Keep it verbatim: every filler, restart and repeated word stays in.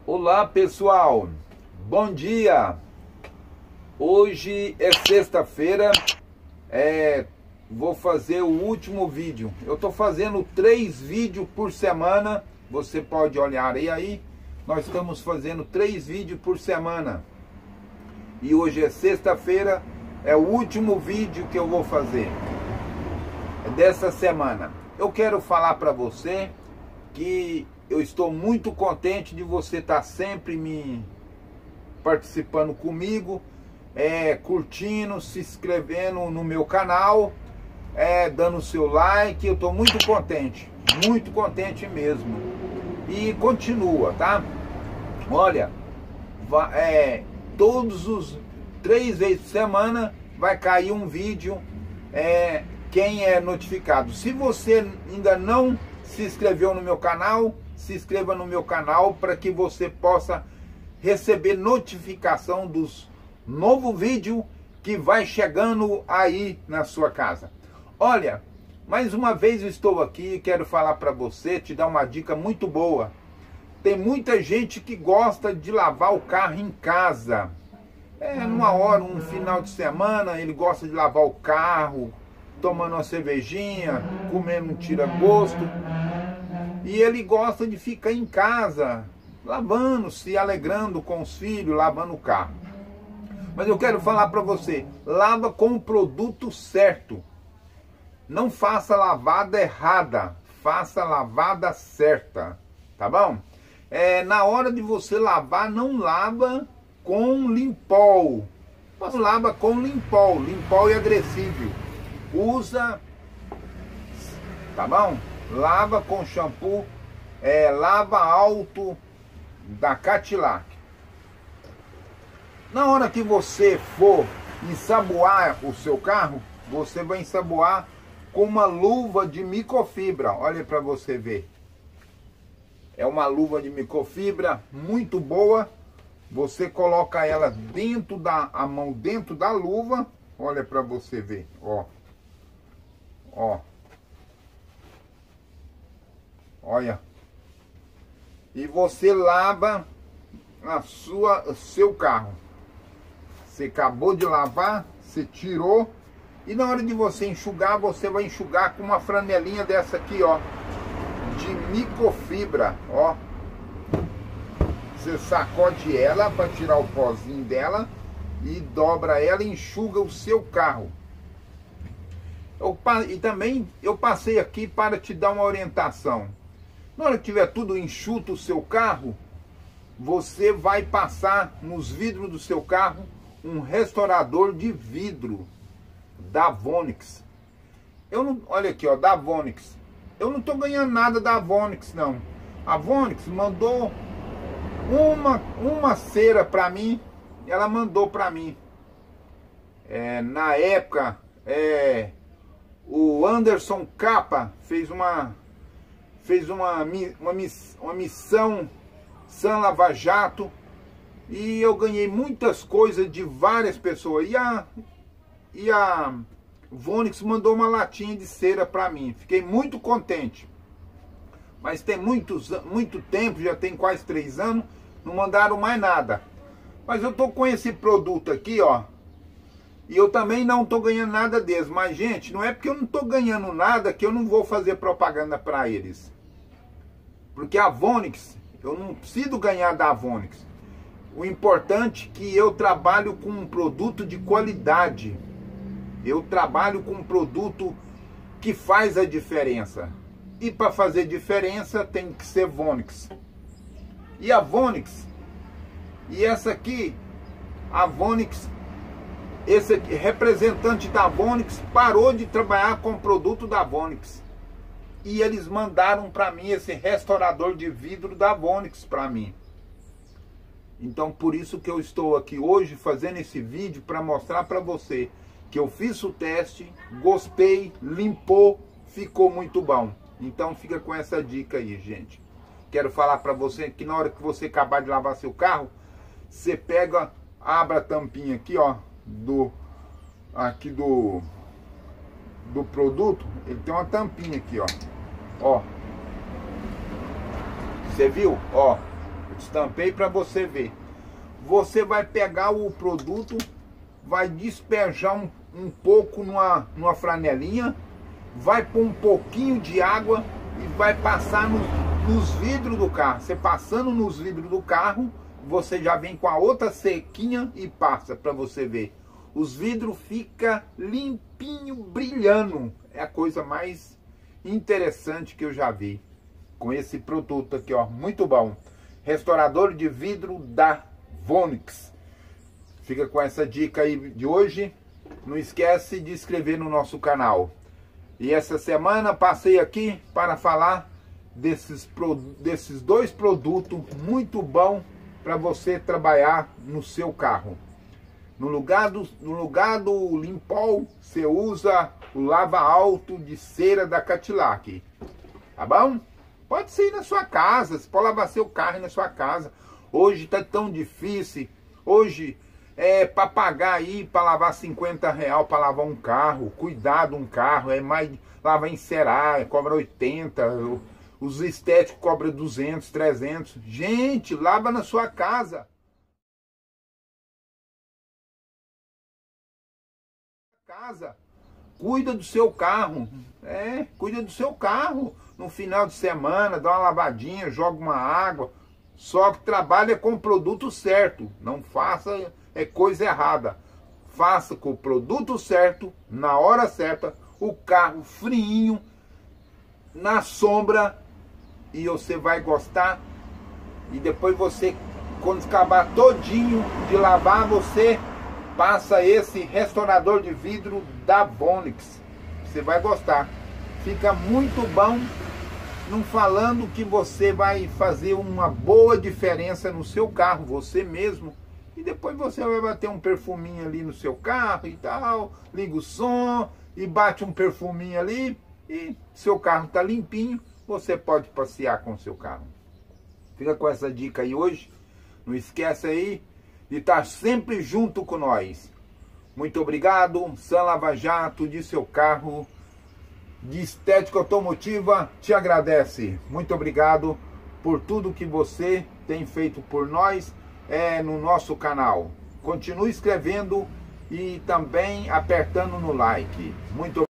Olá pessoal, bom dia. Hoje é sexta-feira, é, vou fazer o último vídeo. Eu estou fazendo três vídeos por semana, você pode olhar aí, aí. Nós estamos fazendo três vídeos por semana. E hoje é sexta-feira, é o último vídeo que eu vou fazer dessa semana. Eu quero falar para você que eu estou muito contente de você estar sempre me participando comigo, é, curtindo, se inscrevendo no meu canal, é, dando seu like. Eu estou muito contente, muito contente mesmo. E continua, tá? Olha, vai, é, todos os três vezes por semana vai cair um vídeo, é, quem é notificado. Se você ainda não se inscreveu no meu canal, se inscreva no meu canal para que você possa receber notificação dos novos vídeos que vai chegando aí na sua casa. Olha, mais uma vez eu estou aqui e quero falar para você, te dar uma dica muito boa. Tem muita gente que gosta de lavar o carro em casa. É, numa hora, um final de semana, ele gosta de lavar o carro, tomando uma cervejinha, comendo um tira-gosto. E ele gosta de ficar em casa, lavando, se alegrando com os filhos, lavando o carro. Mas eu quero falar para você, lava com o produto certo. Não faça lavada errada, faça lavada certa, tá bom? É, na hora de você lavar, não lava com Limpol. Não lava com Limpol, Limpol é agressivo. Usa, tá bom? Lava com shampoo, é, lava alto da Cadillac. Na hora que você for ensaboar o seu carro, você vai ensaboar com uma luva de microfibra. Olha para você ver. É uma luva de microfibra muito boa. Você coloca ela dentro da a mão dentro da luva. Olha para você ver, ó. Ó. Olha. E você lava a sua seu carro. Você acabou de lavar, você tirou, e na hora de você enxugar, você vai enxugar com uma franelinha dessa aqui, ó, de microfibra, ó. Você sacode ela para tirar o pozinho dela e dobra ela e enxuga o seu carro. Eu, e também eu passei aqui para te dar uma orientação. Na hora que tiver tudo enxuto o seu carro, você vai passar nos vidros do seu carro um restaurador de vidro da Vonix. Eu não, olha aqui, ó, da Vonix. Eu não estou ganhando nada da Vonix, não. A Vonix mandou uma, uma cera para mim. Ela mandou para mim. É, na época, é, o Anderson Capa fez uma fez uma, uma, uma missão San Lava Jato, e eu ganhei muitas coisas de várias pessoas. E a, e a Vonix mandou uma latinha de cera para mim. Fiquei muito contente. Mas tem muitos, muito tempo, já tem quase três anos, não mandaram mais nada. Mas eu tô com esse produto aqui, ó. E eu também não tô ganhando nada deles. Mas, gente, não é porque eu não tô ganhando nada que eu não vou fazer propaganda para eles. Porque a Vonix, eu não preciso ganhar da Vonix. O importante é que eu trabalho com um produto de qualidade. Eu trabalho com um produto que faz a diferença. E para fazer diferença tem que ser Vonix. E a Vonix, e essa aqui, a Vonix, esse aqui, representante da Vonix, parou de trabalhar com o produto da Vonix. E eles mandaram para mim esse restaurador de vidro da Vonix para mim. Então por isso que eu estou aqui hoje fazendo esse vídeo para mostrar para você que eu fiz o teste, gostei, limpou, ficou muito bom. Então fica com essa dica aí, gente. Quero falar para você que na hora que você acabar de lavar seu carro, você pega, abre a tampinha aqui, ó, do aqui do do produto. Ele tem uma tampinha aqui, ó. Ó. Você viu? Ó. Estampei para você ver. Você vai pegar o produto, vai despejar um, um pouco numa, numa franelinha, vai pôr um pouquinho de água e vai passar no, nos vidros do carro. Você passando nos vidros do carro, você já vem com a outra sequinha e passa para você ver. Os vidros ficam limpinho, brilhando. É a coisa mais interessante que eu já vi com esse produto aqui, ó, muito bom. Restaurador de vidro da Vonix. Fica com essa dica aí de hoje. Não esquece de inscrever no nosso canal. E essa semana passei aqui para falar desses, desses dois produtos muito bons para você trabalhar no seu carro. No lugar do, no lugar do Limpol, você usa o Lava Alto de cera da Cadillac. Tá bom? Pode ser na sua casa, você pode lavar seu carro na sua casa. Hoje tá tão difícil. Hoje é para pagar aí, para lavar cinquenta reais para lavar um carro. Cuidado, um carro é mais lavar encerar, cobra oitenta. Os estéticos cobram duzentos, trezentos. Gente, lava na sua casa. Casa. Cuida do seu carro. É, cuida do seu carro. No final de semana, dá uma lavadinha, joga uma água. Só que trabalha com o produto certo. Não faça é coisa errada. Faça com o produto certo, na hora certa, o carro friinho, na sombra, e você vai gostar. E depois você, quando acabar todinho de lavar, você passa esse restaurador de vidro da Vonix. Você vai gostar. Fica muito bom. Não falando que você vai fazer uma boa diferença no seu carro, você mesmo. E depois você vai bater um perfuminho ali no seu carro e tal. Liga o som e bate um perfuminho ali. E seu carro está limpinho. Você pode passear com o seu carro. Fica com essa dica aí hoje. Não esquece aí de estar sempre junto com nós. Muito obrigado. Sam Lava Jato de seu carro de estética automotiva te agradece. Muito obrigado por tudo que você tem feito por nós é, no nosso canal. Continue escrevendo e também apertando no like. Muito obrigado.